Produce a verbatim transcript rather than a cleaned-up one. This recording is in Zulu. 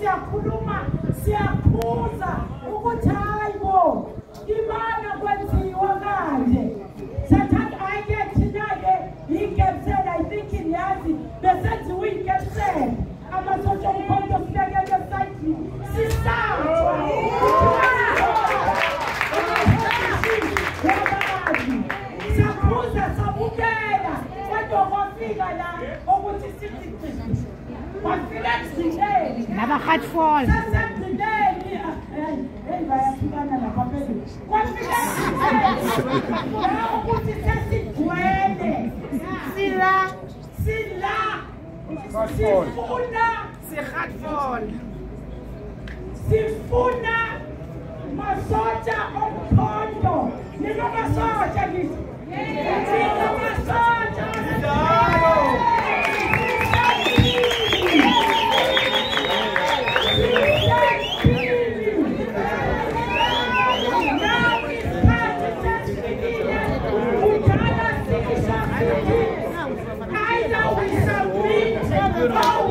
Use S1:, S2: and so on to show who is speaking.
S1: siyakhuluma siyakhuza ukuthi hayibo imana kwenziwa kanje sathanda ayike thina-ke yikepsela I think niyazi besenziwe ikepsela amasotsha omkhonto sibekele esayidini sisatshwa sakhuza sabukela kodwa kwafika la ukuthi sithi kwafika ekugcineni
S2: nabahatfall
S1: sasegcineni hey bayahlukana lapha phezulu kwafika ekugcineni la ukuthi sesigcwele sila sila sifuna
S2: sihatfall
S1: sifuna masotsha omkhonto nino masotsha ngithi nino masotsha I know we submit.